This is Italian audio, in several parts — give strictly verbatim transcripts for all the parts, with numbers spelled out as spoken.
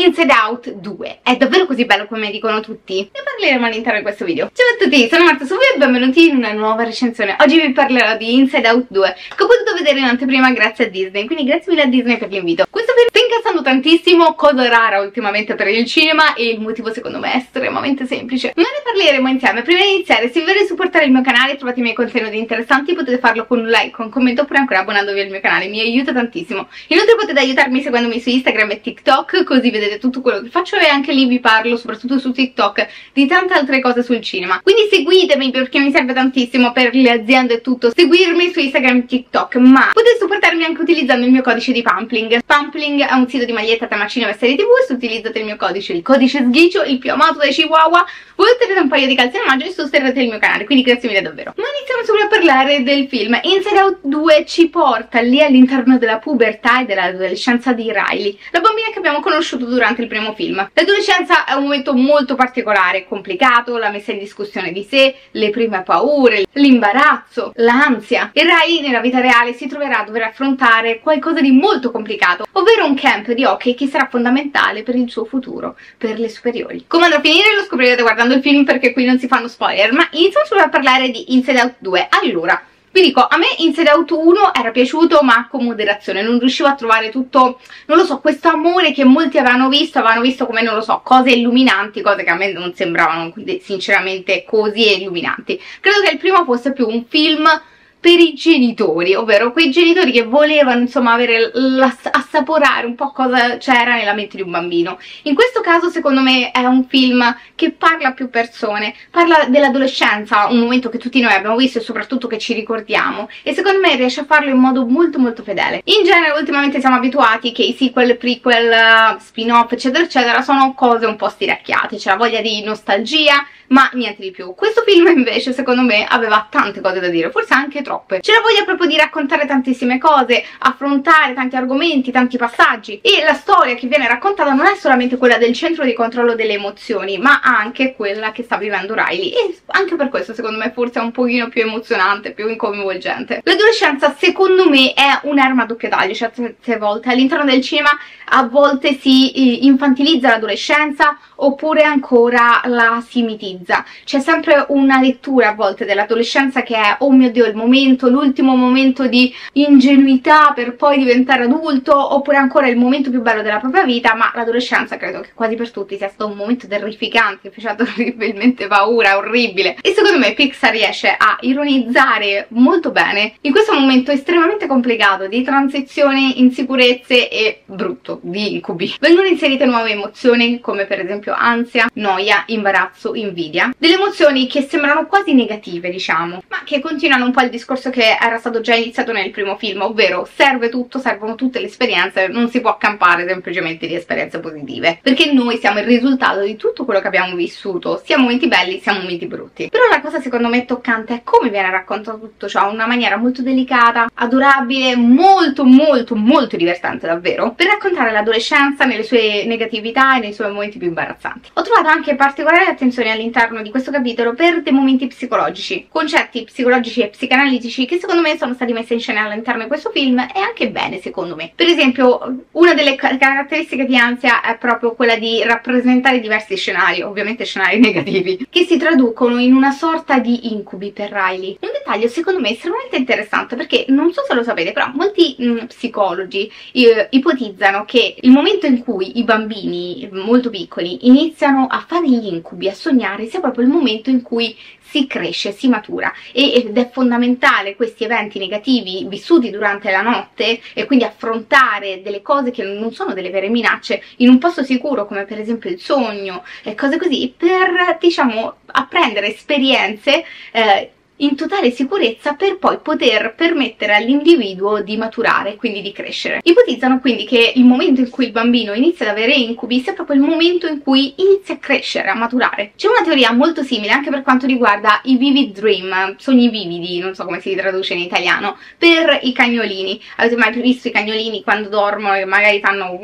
Inside Out due. È davvero così bello come dicono tutti? Ne parleremo all'interno di questo video. Ciao a tutti, sono Marta Suvi e benvenuti in una nuova recensione. Oggi vi parlerò di Inside Out due, che ho potuto vedere in anteprima grazie a Disney, quindi grazie mille a Disney per l'invito. Questo film sta incassando tantissimo, cosa rara ultimamente per il cinema, e il motivo secondo me è estremamente semplice, ma ne parleremo insieme. Prima di iniziare, se vi volete supportare il mio canale, trovate i miei contenuti interessanti, potete farlo con un like, con un commento oppure ancora abbonandovi al mio canale, mi aiuta tantissimo. Inoltre potete aiutarmi seguendomi su Instagram e TikTok, così vedete tutto quello che faccio e anche lì vi parlo, soprattutto su TikTok, di tante altre cose sul cinema. Quindi seguitemi perché mi serve tantissimo per le aziende e tutto seguirmi su Instagram e TikTok, ma potete supportarmi anche utilizzando il mio codice di Pumpling. Pumpling è un sito di maglietta, tema cinema e serie tv, e se utilizzate il mio codice, il codice sghicio, il più amato dai Chihuahua, voi otterrete un paio di calze in omaggio e sosterrete il mio canale, quindi grazie mille davvero. Ma iniziamo subito a parlare del film. Inside Out due ci porta lì all'interno della pubertà e dell'adolescenza di Riley, la bambina che abbiamo conosciuto durante il primo film. L'adolescenza è un momento molto particolare, complicato, la messa in discussione di sé, le prime paure, l'imbarazzo, l'ansia. E Riley nella vita reale si troverà a dover affrontare qualcosa di molto complicato, ovvero un camp di hockey che sarà fondamentale per il suo futuro, per le superiori. Come andrà a finire lo scoprirete guardando il film, perché qui non si fanno spoiler, ma iniziamo subito a parlare di Inside Out due. Allora, vi dico, a me Inside Out uno era piaciuto, ma con moderazione, non riuscivo a trovare tutto, non lo so, questo amore che molti avevano visto, avevano visto come, non lo so, cose illuminanti, cose che a me non sembravano sinceramente così illuminanti. Credo che il primo fosse più un film per i genitori, ovvero quei genitori che volevano insomma avere la, assaporare un po' cosa c'era nella mente di un bambino. In questo caso secondo me è un film che parla a più persone, parla dell'adolescenza, un momento che tutti noi abbiamo visto e soprattutto che ci ricordiamo, e secondo me riesce a farlo in modo molto molto fedele. In genere ultimamente siamo abituati che i sequel, prequel, spin-off eccetera eccetera sono cose un po' stiracchiate, c'è la voglia di nostalgia, ma niente di più. Questo film invece secondo me aveva tante cose da dire, forse anche troppe. C'è la voglia proprio di raccontare tantissime cose, affrontare tanti argomenti, tanti passaggi, e la storia che viene raccontata non è solamente quella del centro di controllo delle emozioni, ma anche quella che sta vivendo Riley, e anche per questo secondo me forse è un pochino più emozionante, più coinvolgente. L'adolescenza secondo me è un'arma a doppio taglio certe volte. All'interno del cinema a volte si infantilizza l'adolescenza oppure ancora la si mitizza. C'è sempre una lettura a volte dell'adolescenza che è, oh mio Dio, il momento, l'ultimo momento di ingenuità per poi diventare adulto, oppure ancora il momento più bello della propria vita, ma l'adolescenza credo che quasi per tutti sia stato un momento terrificante, che faceva terribilmente paura, orribile. E secondo me Pixar riesce a ironizzare molto bene in questo momento estremamente complicato di transizioni, insicurezze e brutto, di incubi. Vengono inserite nuove emozioni come per esempio ansia, noia, imbarazzo, invidia, delle emozioni che sembrano quasi negative diciamo, ma che continuano un po' il discorso che era stato già iniziato nel primo film, ovvero serve tutto, servono tutte le esperienze, non si può accampare semplicemente di esperienze positive, perché noi siamo il risultato di tutto quello che abbiamo vissuto, sia momenti belli sia momenti brutti. Però la cosa secondo me toccante è come viene raccontato tutto ciò, in una maniera molto delicata, adorabile, molto molto molto divertente davvero, per raccontare l'adolescenza nelle sue negatività e nei suoi momenti più imbarazzanti. Ho trovato anche particolare attenzione all'interno di questo capitolo per dei momenti psicologici, concetti psicologici e psicanalitici che secondo me sono stati messi in scena all'interno di questo film, e anche bene secondo me. Per esempio una delle caratteristiche di ansia è proprio quella di rappresentare diversi scenari, ovviamente scenari negativi, che si traducono in una sorta di incubi per Riley. Un dettaglio secondo me estremamente interessante, perché non so se lo sapete, però molti mh, psicologi eh, ipotizzano che il momento in cui i bambini molto piccoli iniziano a fare gli incubi, a sognare, sia proprio il momento in cui si cresce, si matura, ed è fondamentale questi eventi negativi vissuti durante la notte, e quindi affrontare delle cose che non sono delle vere minacce in un posto sicuro come per esempio il sogno e cose così, per diciamo apprendere esperienze eh, in totale sicurezza, per poi poter permettere all'individuo di maturare, quindi di crescere. Ipotizzano quindi che il momento in cui il bambino inizia ad avere incubi sia proprio il momento in cui inizia a crescere, a maturare. C'è una teoria molto simile anche per quanto riguarda i vivid dream, sogni vividi, non so come si traduce in italiano, per i cagnolini. Avete mai visto i cagnolini quando dormono e magari fanno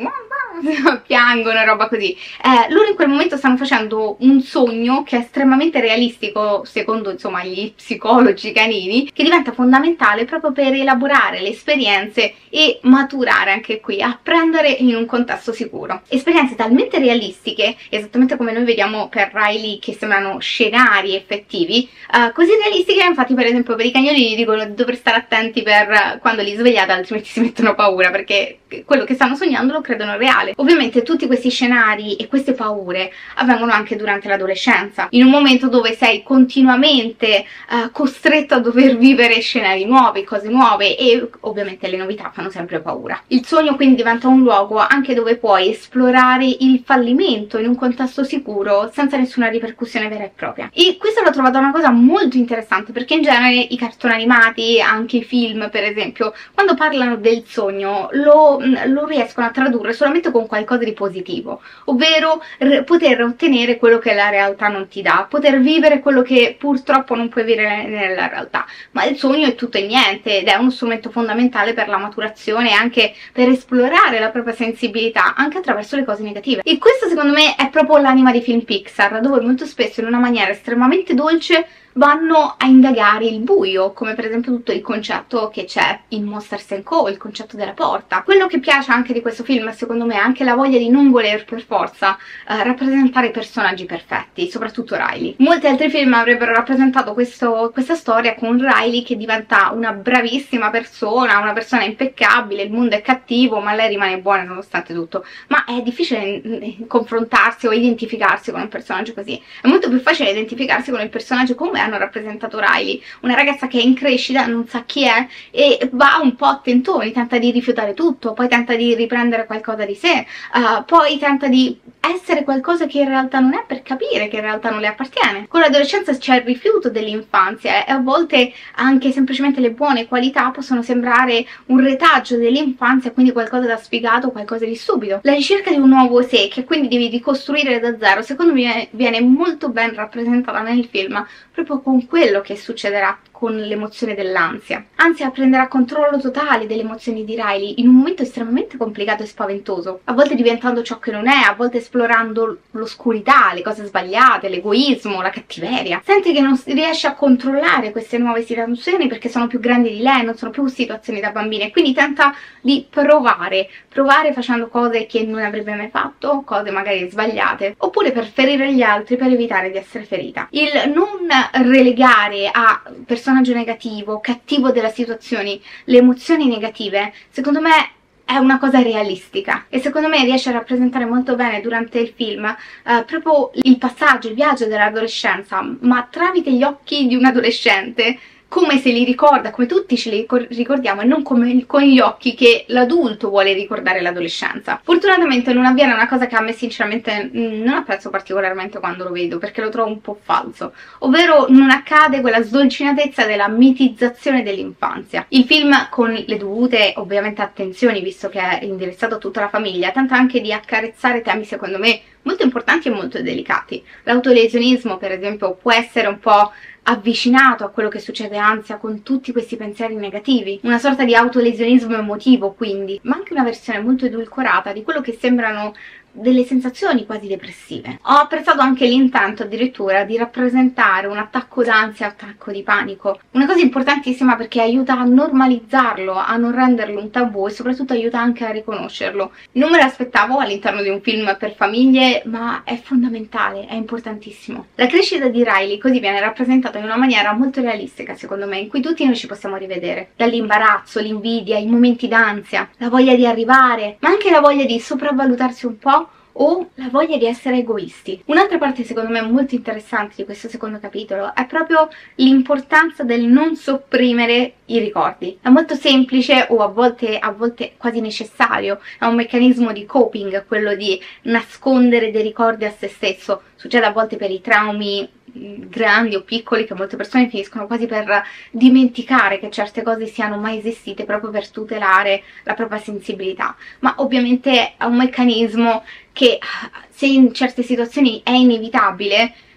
piangono e roba così. Eh, loro in quel momento stanno facendo un sogno che è estremamente realistico, secondo insomma gli psicologi canini, che diventa fondamentale proprio per elaborare le esperienze e maturare anche qui, apprendere in un contesto sicuro. Esperienze talmente realistiche, esattamente come noi vediamo per Riley, che sembrano scenari effettivi, eh, così realistiche, infatti per esempio per i cagnolini dicono di dover stare attenti per quando li svegliate, altrimenti si mettono paura, perché quello che stanno sognando lo credono reale. Ovviamente tutti questi scenari e queste paure avvengono anche durante l'adolescenza, in un momento dove sei continuamente uh, costretto a dover vivere scenari nuovi, cose nuove, e ovviamente le novità fanno sempre paura. Il sogno quindi diventa un luogo anche dove puoi esplorare il fallimento in un contesto sicuro senza nessuna ripercussione vera e propria. E questo l'ho trovata una cosa molto interessante, perché in genere i cartoni animati, anche i film per esempio, quando parlano del sogno lo lo riescono a tradurre solamente con qualcosa di positivo, ovvero poter ottenere quello che la realtà non ti dà, poter vivere quello che purtroppo non puoi vivere nella realtà. Ma il sogno è tutto e niente, ed è uno strumento fondamentale per la maturazione e anche per esplorare la propria sensibilità anche attraverso le cose negative. E questo secondo me è proprio l'anima dei film Pixar, dove molto spesso in una maniera estremamente dolce vanno a indagare il buio, come per esempio tutto il concetto che c'è in Monsters and Co, il concetto della porta. Quello che piace anche di questo film, secondo me, è anche la voglia di non voler per forza eh, rappresentare i personaggi perfetti, soprattutto Riley. Molti altri film avrebbero rappresentato questo, questa storia con Riley che diventa una bravissima persona, una persona impeccabile, il mondo è cattivo ma lei rimane buona nonostante tutto. Ma è difficile confrontarsi o identificarsi con un personaggio così. È molto più facile identificarsi con il personaggio come hanno rappresentato Riley, una ragazza che è in crescita, non sa chi è e va un po' a tentoni, tenta di rifiutare tutto, poi tenta di riprendere qualcosa di sé, uh, poi tenta di essere qualcosa che in realtà non è, per capire che in realtà non le appartiene. Con l'adolescenza c'è il rifiuto dell'infanzia e a volte anche semplicemente le buone qualità possono sembrare un retaggio dell'infanzia, quindi qualcosa da sfigato, qualcosa di stupido. La ricerca di un nuovo sé che quindi devi ricostruire da zero, secondo me viene molto ben rappresentata nel film, proprio con quello che succederà con l'emozione dell'ansia. Ansia prenderà controllo totale delle emozioni di Riley in un momento estremamente complicato e spaventoso, a volte diventando ciò che non è, a volte esplorando l'oscurità, le cose sbagliate, l'egoismo, la cattiveria. Sente che non riesce a controllare queste nuove situazioni perché sono più grandi di lei, non sono più situazioni da bambina, e quindi tenta di provare, provare facendo cose che non avrebbe mai fatto, cose magari sbagliate, oppure per ferire gli altri per evitare di essere ferita. Il non relegare a personaggio negativo, cattivo della situazione, le emozioni negative, secondo me è una cosa realistica e secondo me riesce a rappresentare molto bene durante il film eh, proprio il passaggio, il viaggio dell'adolescenza, ma tramite gli occhi di un adolescente, come se li ricorda, come tutti ce li ricordiamo, e non come con gli occhi che l'adulto vuole ricordare l'adolescenza. Fortunatamente non avviene una cosa che a me sinceramente non apprezzo particolarmente quando lo vedo, perché lo trovo un po' falso, ovvero non accade quella sdolcinatezza della mitizzazione dell'infanzia. Il film, con le dovute ovviamente attenzioni, visto che è indirizzato a tutta la famiglia, tenta anche di accarezzare temi secondo me molto importanti e molto delicati. L'autolesionismo per esempio può essere un po' avvicinato a quello che succede ansia, con tutti questi pensieri negativi, una sorta di autolesionismo emotivo quindi, ma anche una versione molto edulcorata di quello che sembrano delle sensazioni quasi depressive. Ho apprezzato anche l'intento addirittura di rappresentare un attacco d'ansia, attacco di panico, una cosa importantissima perché aiuta a normalizzarlo, a non renderlo un tabù e soprattutto aiuta anche a riconoscerlo. Non me l'aspettavo all'interno di un film per famiglie, ma è fondamentale, è importantissimo. La crescita di Riley così viene rappresentata in una maniera molto realistica secondo me, in cui tutti noi ci possiamo rivedere, dall'imbarazzo, l'invidia, i momenti d'ansia, la voglia di arrivare, ma anche la voglia di sopravvalutarsi un po' o la voglia di essere egoisti. Un'altra parte secondo me molto interessante di questo secondo capitolo è proprio l'importanza del non sopprimere i ricordi. È molto semplice o a volte, a volte quasi necessario, è un meccanismo di coping quello di nascondere dei ricordi a se stesso. Succede a volte per i traumi grandi o piccoli, che molte persone finiscono quasi per dimenticare che certe cose siano mai esistite proprio per tutelare la propria sensibilità, ma ovviamente è un meccanismo che se in certe situazioni è inevitabile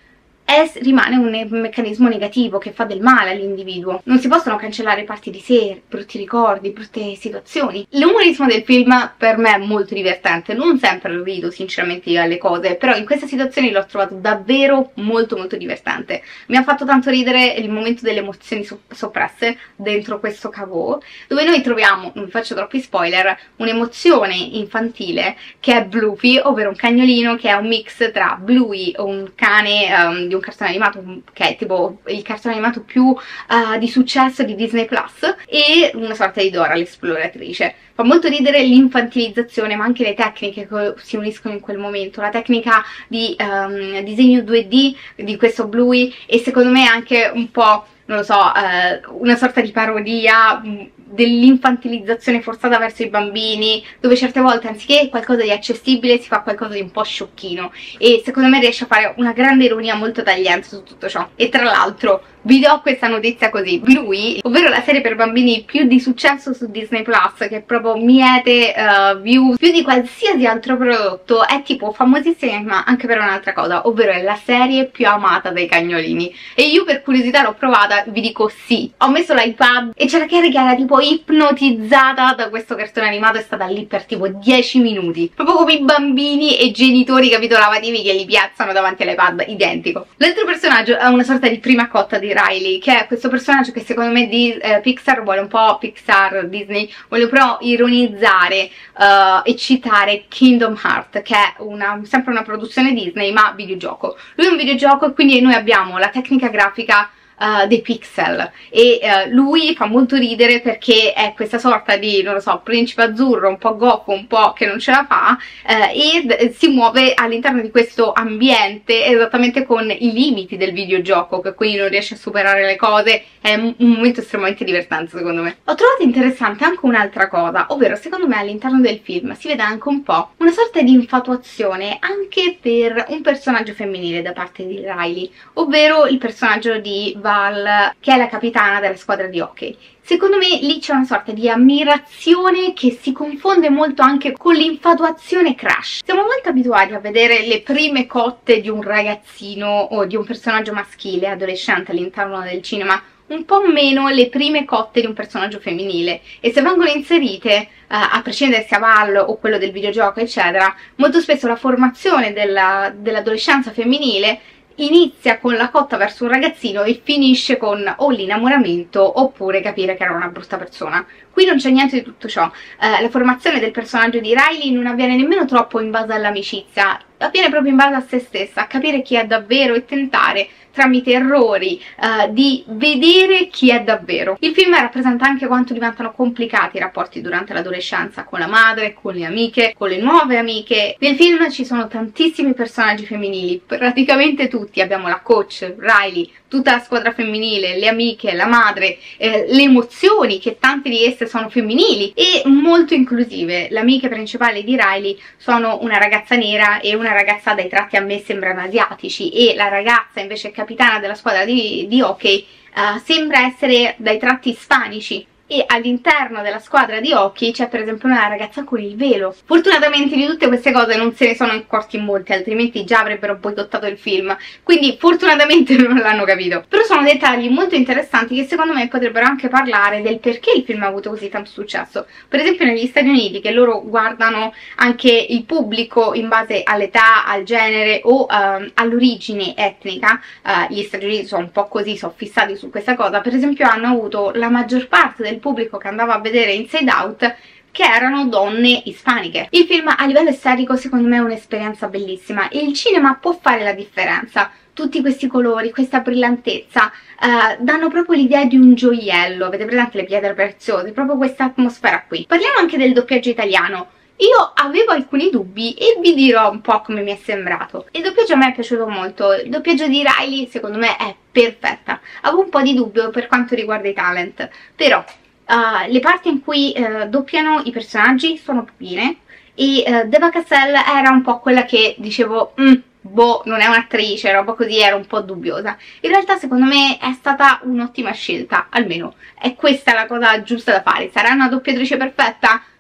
è, rimane un meccanismo negativo che fa del male all'individuo. Non si possono cancellare parti di sé, brutti ricordi, brutte situazioni. L'umorismo del film per me è molto divertente, non sempre rido sinceramente alle cose, però in questa situazione l'ho trovato davvero molto molto divertente. Mi ha fatto tanto ridere il momento delle emozioni soppresse dentro questo caveau, dove noi troviamo, non vi faccio troppi spoiler, un'emozione infantile che è Bluey, ovvero un cagnolino che è un mix tra Bluey, un cane um, di un cartone animato che è tipo il cartone animato più uh, di successo di Disney Plus, e una sorta di Dora l'esploratrice. Fa molto ridere l'infantilizzazione, ma anche le tecniche che si uniscono in quel momento, la tecnica di um, disegno due D di questo Bluey, e secondo me anche un po', non lo so, eh, una sorta di parodia dell'infantilizzazione forzata verso i bambini, dove certe volte anziché qualcosa di accessibile si fa qualcosa di un po' sciocchino, e secondo me riesce a fare una grande ironia molto tagliente su tutto ciò. E tra l'altro vi do questa notizia così: Bluey, ovvero la serie per bambini più di successo su Disney Plus, che proprio miete uh, views più di qualsiasi altro prodotto, è tipo famosissima anche per un'altra cosa, ovvero è la serie più amata dai cagnolini. E io per curiosità l'ho provata, vi dico sì, ho messo l'iPad e c'era Carrie che era tipo ipnotizzata da questo cartone animato, è stata lì per tipo dieci minuti, proprio come i bambini e i genitori capitolativi che li piazzano davanti all'iPad, identico. L'altro personaggio è una sorta di prima cotta di Riley, che è questo personaggio che secondo me di eh, Pixar vuole un po', Pixar, Disney, vuole però ironizzare uh, e citare Kingdom Hearts, che è una, sempre una produzione Disney ma videogioco. Lui è un videogioco e quindi noi abbiamo la tecnica grafica Uh, dei pixel, e uh, lui fa molto ridere perché è questa sorta di, non lo so, principe azzurro, un po' goffo, un po' che non ce la fa, uh, e si muove all'interno di questo ambiente esattamente con i limiti del videogioco, che quindi non riesce a superare le cose. È un momento estremamente divertente secondo me. Ho trovato interessante anche un'altra cosa, ovvero secondo me all'interno del film si vede anche un po' una sorta di infatuazione anche per un personaggio femminile da parte di Riley, ovvero il personaggio di Val, che è la capitana della squadra di hockey. Secondo me lì c'è una sorta di ammirazione che si confonde molto anche con l'infatuazione crush. Siamo molto abituati a vedere le prime cotte di un ragazzino o di un personaggio maschile, adolescente all'interno del cinema, un po' meno le prime cotte di un personaggio femminile, e se vengono inserite, uh, a prescindere sia Val o quello del videogioco eccetera, molto spesso la formazione dell'adolescenza dell femminile inizia con la cotta verso un ragazzino e finisce con o l'innamoramento oppure capire che era una brutta persona. Qui non c'è niente di tutto ciò. Eh, la formazione del personaggio di Riley non avviene nemmeno troppo in base all'amicizia, avviene proprio in base a se stessa, a capire chi è davvero e tentare tramite errori uh, di vedere chi è davvero. Il film rappresenta anche quanto diventano complicati i rapporti durante l'adolescenza con la madre, con le amiche, con le nuove amiche. Nel film ci sono tantissimi personaggi femminili, praticamente tutti. Abbiamo la coach, Riley, tutta la squadra femminile, le amiche, la madre, eh, le emozioni, che tante di esse sono femminili e molto inclusive. Le amiche principali di Riley sono una ragazza nera e una ragazza dai tratti a me sembrano asiatici, e la ragazza invece capitana della squadra di, di hockey uh, sembra essere dai tratti ispanici. E all'interno della squadra di hockey c'è per esempio una ragazza con il velo. Fortunatamente di tutte queste cose non se ne sono accorti molti, altrimenti già avrebbero boicottato il film, quindi fortunatamente non l'hanno capito. Però sono dettagli molto interessanti che secondo me potrebbero anche parlare del perché il film ha avuto così tanto successo. Per esempio negli Stati Uniti, che loro guardano anche il pubblico in base all'età, al genere o um, all'origine etnica, uh, gli Stati Uniti sono un po' così, sono fissati su questa cosa. Per esempio hanno avuto la maggior parte del pubblico che andava a vedere Inside Out che erano donne ispaniche. Il film a livello estetico secondo me è un'esperienza bellissima e il cinema può fare la differenza. Tutti questi colori, questa brillantezza uh, danno proprio l'idea di un gioiello. Avete presente le pietre preziose? Proprio questa atmosfera qui. Parliamo anche del doppiaggio italiano. Io avevo alcuni dubbi e vi dirò un po' come mi è sembrato. Il doppiaggio a me è piaciuto molto, il doppiaggio di Riley secondo me è perfetta. Avevo un po' di dubbio per quanto riguarda i talent, però uh, le parti in cui uh, doppiano i personaggi sono pupine e uh, Deva Cassel era un po' quella che dicevo mm, boh, non è un'attrice, roba così, era un po' dubbiosa. In realtà secondo me è stata un'ottima scelta, almeno è questa la cosa giusta da fare. Sarà una doppiatrice perfetta?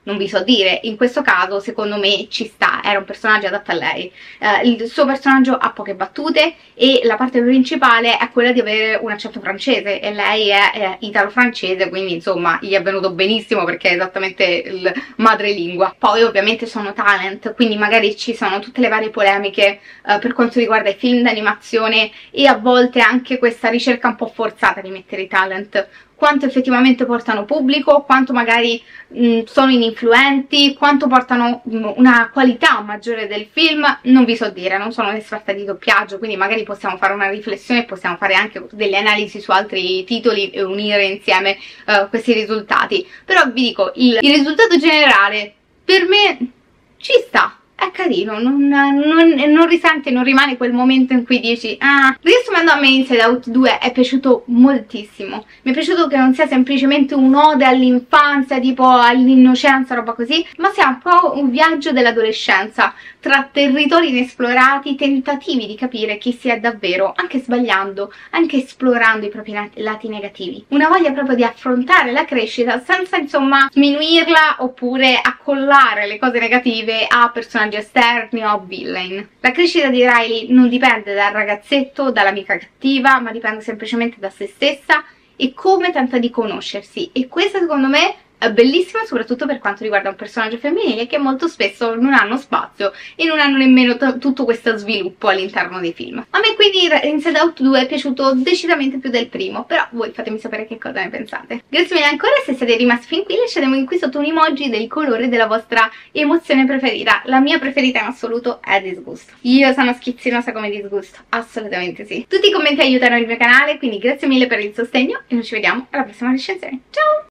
non vi so dire. In questo caso secondo me ci sta, era un personaggio adatto a lei. Eh, il suo personaggio ha poche battute e la parte principale è quella di avere un accento francese e lei è, è italo-francese, quindi insomma gli è venuto benissimo perché è esattamente il madrelingua. Poi ovviamente sono talent, quindi magari ci sono tutte le varie polemiche eh, per quanto riguarda i film d'animazione e a volte anche questa ricerca un po' forzata di mettere i talent, quanto effettivamente portano pubblico, quanto magari mh, sono ininfluenti, quanto portano mh, una qualità maggiore del film, non vi so dire, non sono un'esperta di doppiaggio, quindi magari possiamo fare una riflessione, possiamo fare anche delle analisi su altri titoli e unire insieme uh, questi risultati. Però vi dico, il, il risultato generale per me ci sta. È carino, non, non, non risente, non rimane quel momento in cui dici ah, riassumendo, a me Inside Out due è piaciuto moltissimo. Mi è piaciuto che non sia semplicemente un'ode all'infanzia, tipo all'innocenza, roba così, ma sia un po' un viaggio dell'adolescenza tra territori inesplorati, tentativi di capire chi si è davvero, anche sbagliando, anche esplorando i propri lati negativi. Una voglia proprio di affrontare la crescita senza insomma sminuirla oppure accollare le cose negative a personaggi esterni o villain. La crescita di Riley non dipende dal ragazzetto, dall'amica cattiva, ma dipende semplicemente da se stessa e come tenta di conoscersi, e questa secondo me è bellissima, soprattutto per quanto riguarda un personaggio femminile che molto spesso non hanno spazio e non hanno nemmeno tutto questo sviluppo all'interno dei film. A me quindi Inside Out due è piaciuto decisamente più del primo, però voi fatemi sapere che cosa ne pensate. Grazie mille ancora, se siete rimasti fin qui lasciatemi qui sotto un emoji del colore della vostra emozione preferita. La mia preferita in assoluto è disgusto. Io sono schizzinosa come disgusto, assolutamente sì. Tutti i commenti aiutano il mio canale, quindi grazie mille per il sostegno e noi ci vediamo alla prossima recensione. Ciao!